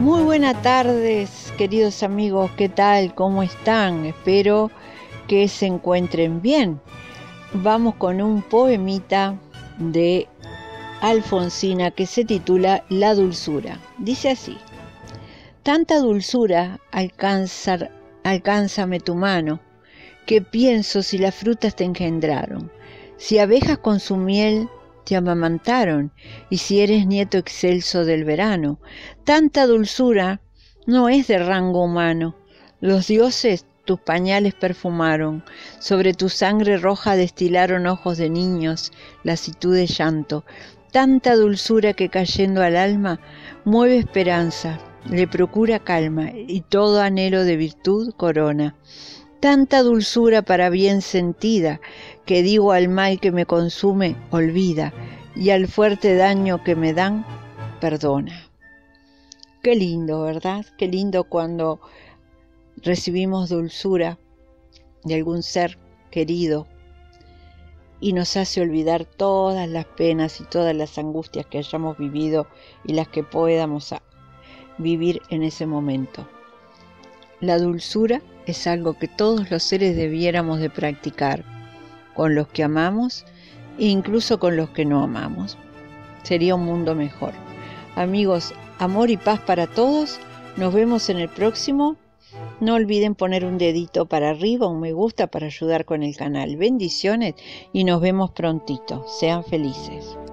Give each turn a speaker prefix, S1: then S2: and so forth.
S1: Muy buenas tardes, queridos amigos, ¿qué tal? ¿Cómo están? Espero que se encuentren bien. Vamos con un poemita de Alfonsina que se titula La dulzura. Dice así: tanta dulzura alcánzame tu mano, que pienso si las frutas te engendraron, si abejas con su miel te amamantaron, y si eres nieto excelso del verano. Tanta dulzura no es de rango humano. Los dioses tus pañales perfumaron, sobre tu sangre roja destilaron ojos de niños, lasitud de llanto. Tanta dulzura que cayendo al alma mueve esperanza, le procura calma, y todo anhelo de virtud corona. Tanta dulzura para bien sentida, que digo al mal que me consume, olvida, y al fuerte daño que me dan, perdona. Qué lindo, ¿verdad? Qué lindo cuando recibimos dulzura de algún ser querido y nos hace olvidar todas las penas y todas las angustias que hayamos vivido y las que podamos vivir en ese momento. La dulzura es algo que todos los seres debiéramos de practicar, con los que amamos e incluso con los que no amamos. Sería un mundo mejor. Amigos, amor y paz para todos. Nos vemos en el próximo. No olviden poner un dedito para arriba, un me gusta para ayudar con el canal. Bendiciones y nos vemos prontito. Sean felices.